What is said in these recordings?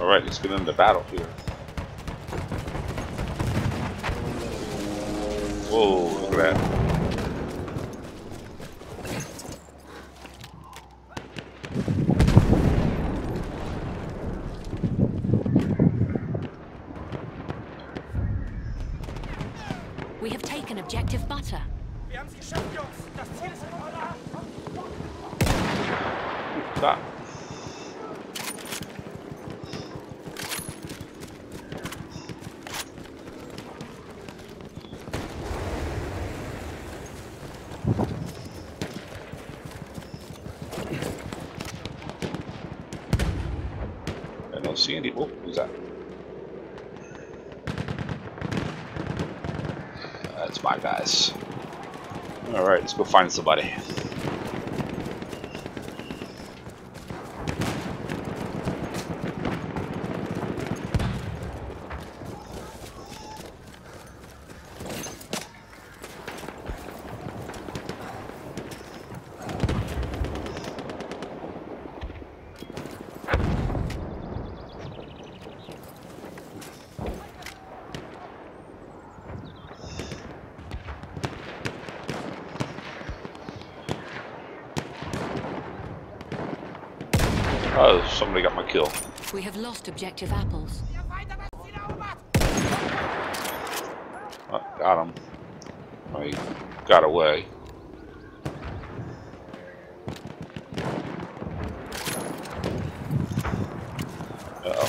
Alright, let's get into battle here. Whoa, look at that. We have taken objective butter. Stop. I don't see any. Oh, who's that? That's my guys. Alright, let's go find somebody. Oh, somebody got my kill. We have lost objective apples. Oh, got him. Oh, he got away. Uh-oh.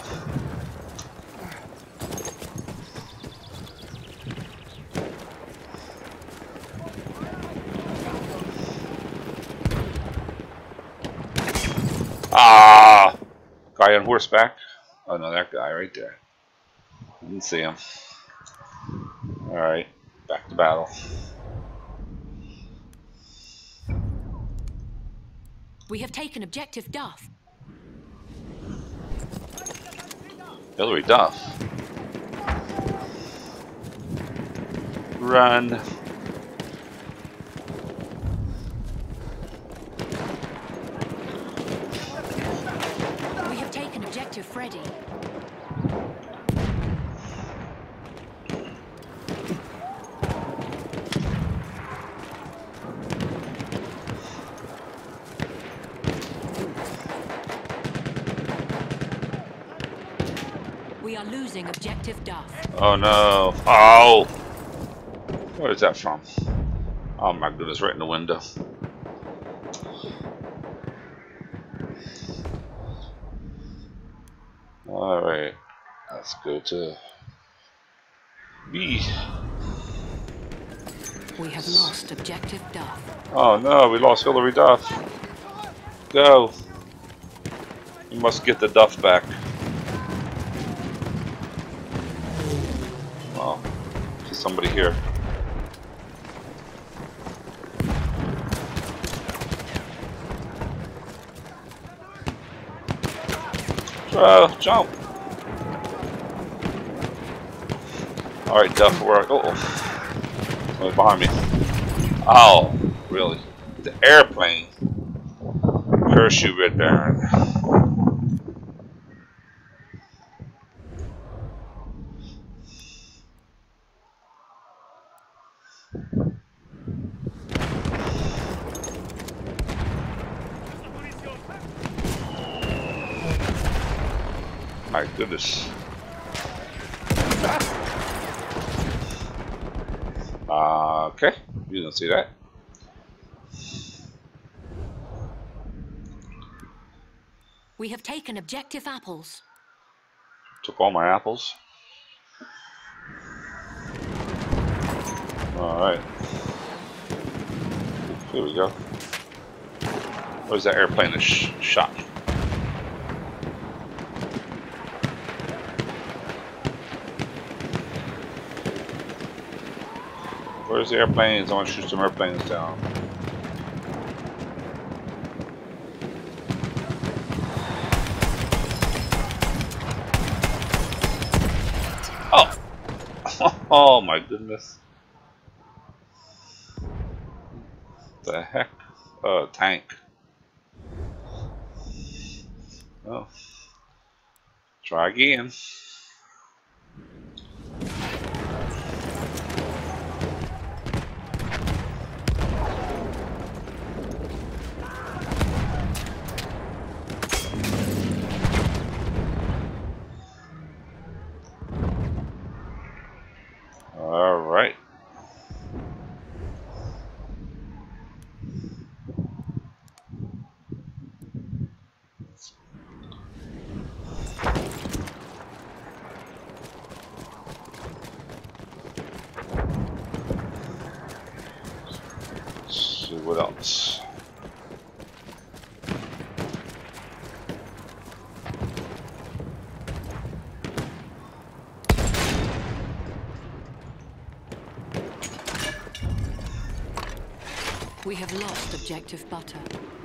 Ah! Guy on horseback. Oh no, that guy right there. Didn't see him. Alright, back to battle. We have taken objective Duff. Hillary Duff. Run. We have taken objective Freddy. We are losing objective Duff. Oh no. Oh! Where is that from? Oh my goodness, right in the window. Alright. Let's go to B. We have lost objective Duff. Oh no, we lost Hillary Duff. Go. You must get the Duff back. Oh, there's somebody here. Jump. Alright, Duff, where? Oh, somebody behind me. Oh, really? The airplane. Parachute Red Baron. My goodness. Okay, you didn't see that. We have taken objective apples. Took all my apples. Alright. Here we go. Where's that airplane that shot me? Where's the airplanes? I want to shoot some airplanes down. Oh! Oh my goodness. The heck? Oh, tank. Oh. Try again. All right. Let's see what else. We have lost objective butter.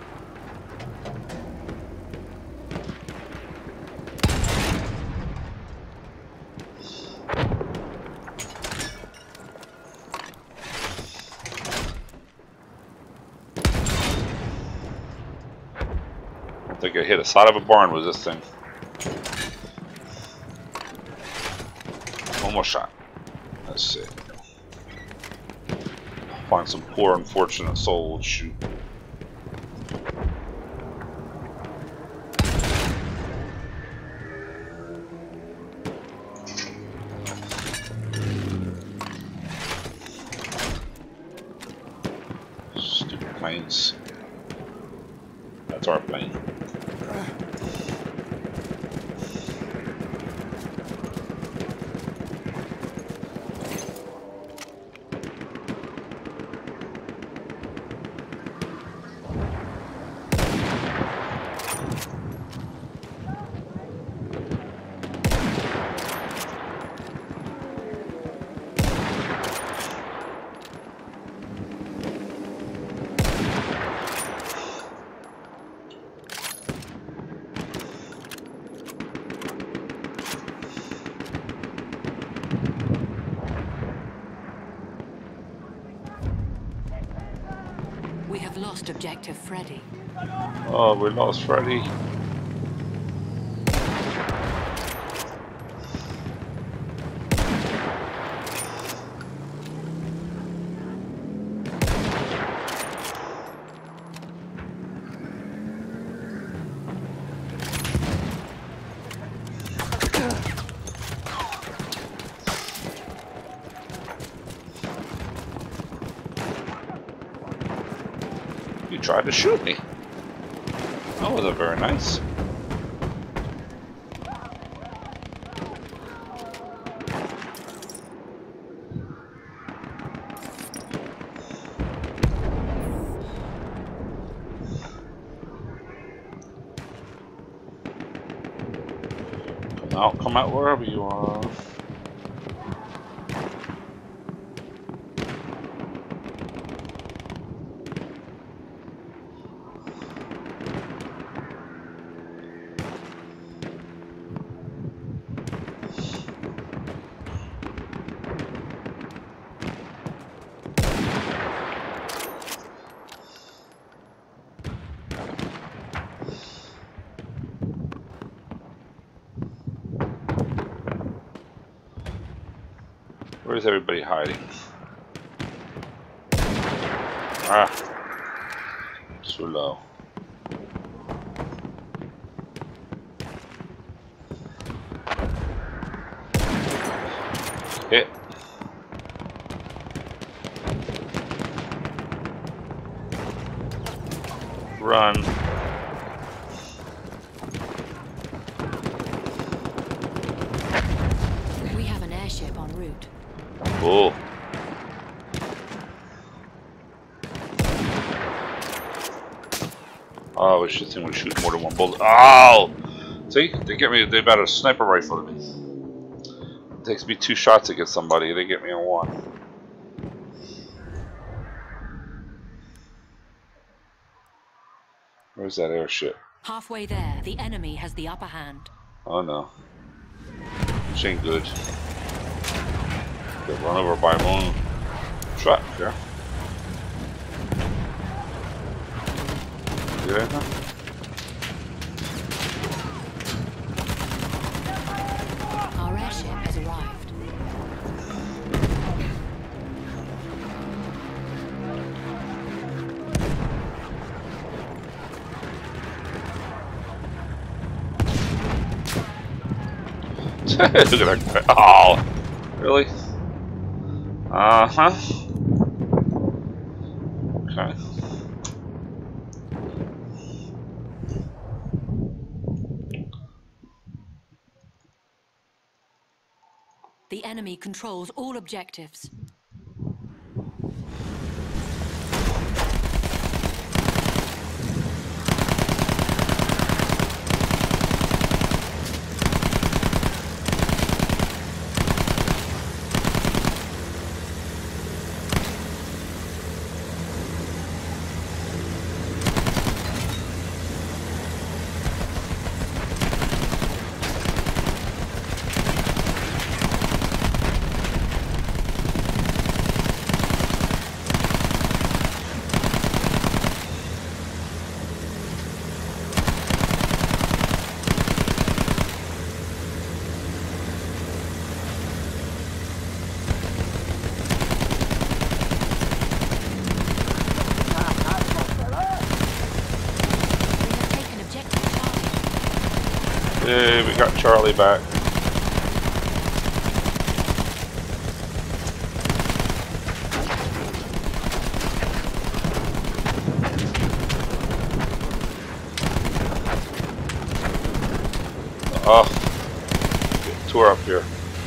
I think I hit the side of a barn with this thing. One more shot. Let's see. Find some poor unfortunate soul and shoot. Stupid planes. That's our plane. We have lost objective Freddy. Oh, we lost Freddy. You tried to shoot me. That wasn't very nice. Come out wherever you are. Where's everybody hiding? Ah, so low. Hit. Run. We have an airship en route. Cool. Oh, it's just thing we shoot more than one bullet. Oh! See? They get me, they've got a sniper rifle to me. It takes me 2 shots to get somebody, they get me on 1. Where's that airship? Halfway there, the enemy has the upper hand. Oh no. This ain't good. Get run over by my own truck there. Get in there? Look at that guy. Oh, really? Uh-huh. Okay. The enemy controls all objectives. Yay, we got Charlie back. Oh, get tour up here.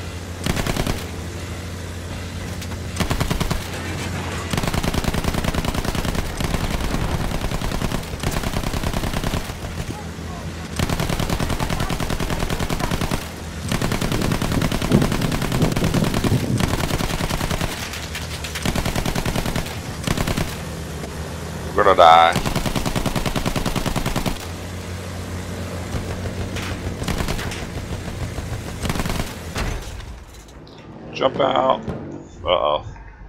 We're gonna die. Jump out. Uh-oh.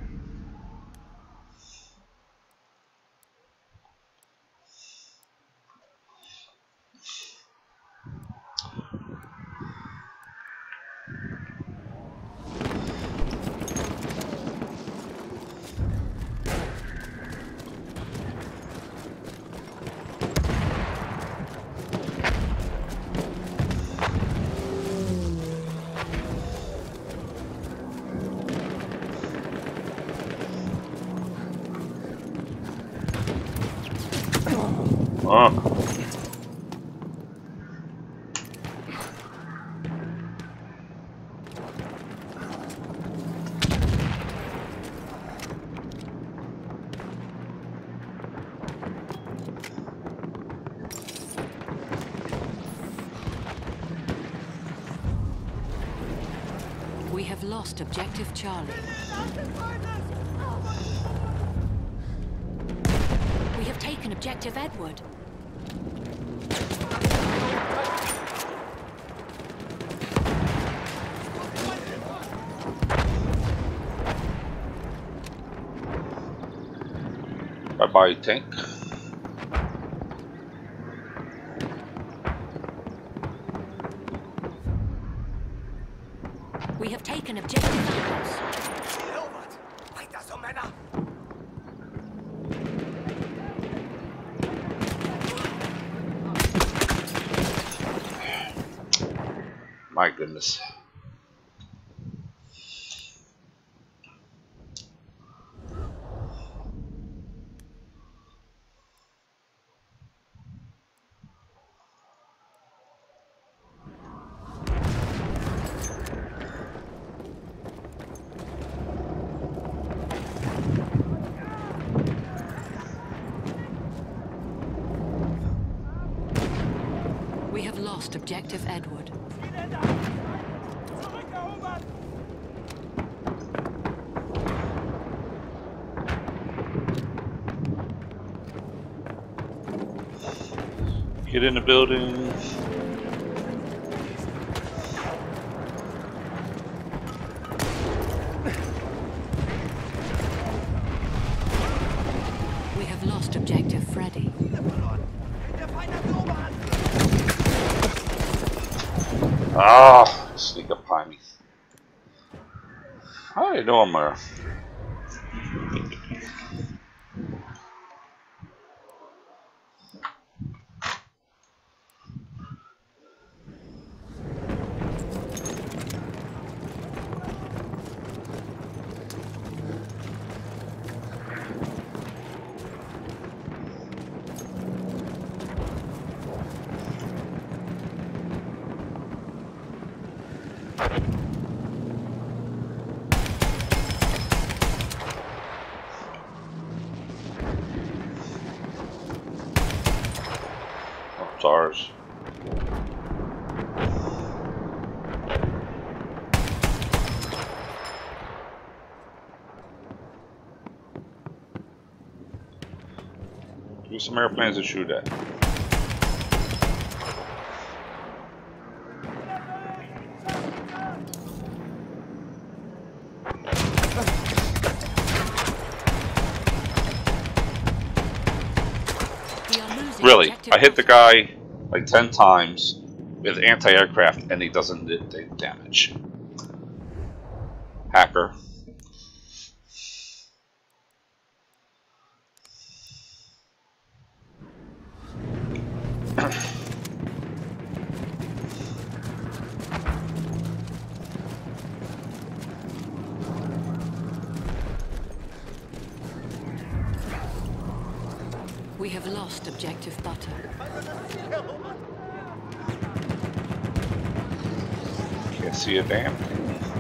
Oh. We have lost objective Charlie. We have taken objective Edward. Bye-bye, tank. We have taken objective apples. My goodness. We have lost objective Edward. Get in the building. We have lost objective Freddy. Ah, sneak up behind me. How you doing there? stars. Give me some airplanes to shoot at. Really, I hit the guy like 10 times with anti-aircraft and he doesn't take damage. Hacker. We have lost objective butter. Can't see a damn thing.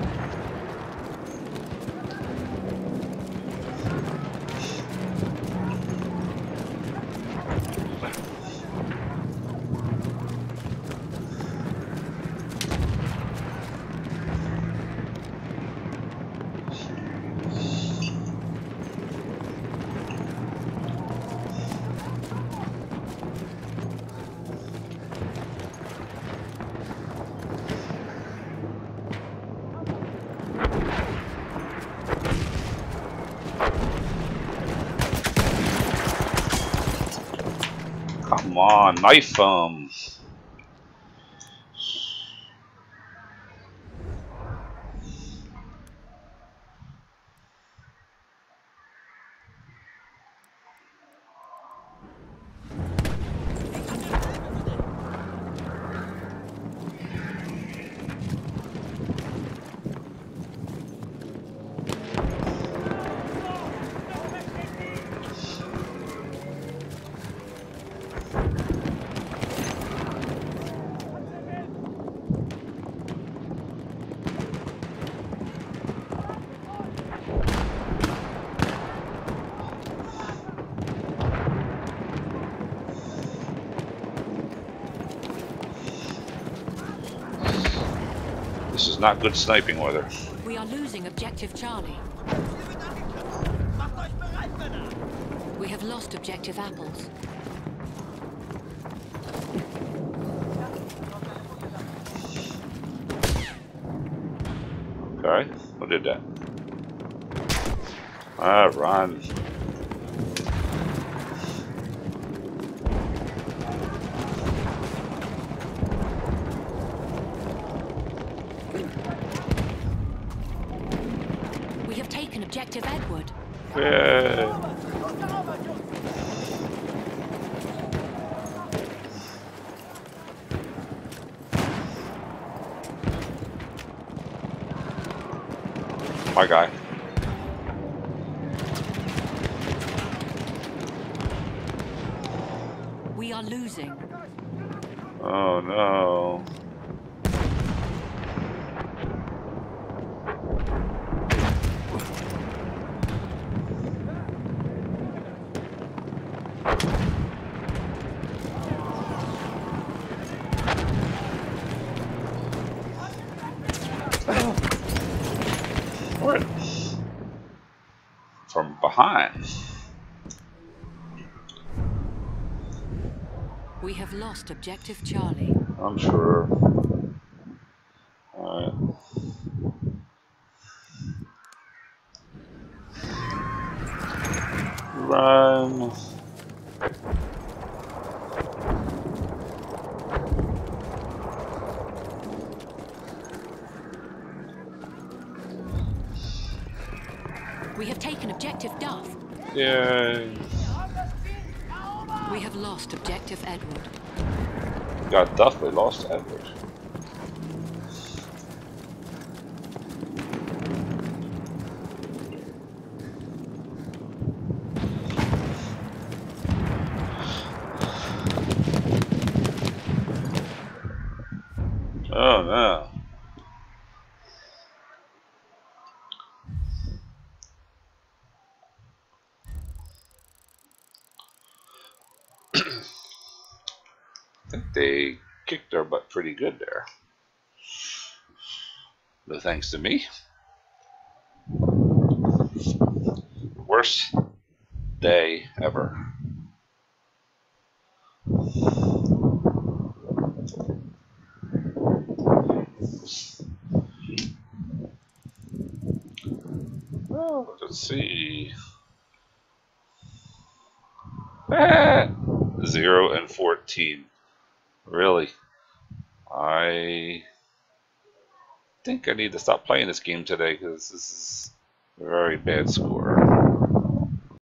Come on, knife him. This is not good sniping weather. We are losing objective Charlie. We have lost objective apples. Okay, who did that? Ah, run. We have taken objective Edward. Yeah. My guy. We are losing. Oh no. What? From behind. We have lost objective Charlie. I'm sure. Alright. Run. We have taken objective Duff. Yay. We have lost objective Edward. Got Duff, but lost Edward. Oh no. I think kicked their butt pretty good there. No thanks to me. Worst day ever. Oh, let's see. 0 and 14. Really? I think I need to stop playing this game today because this is a very bad score.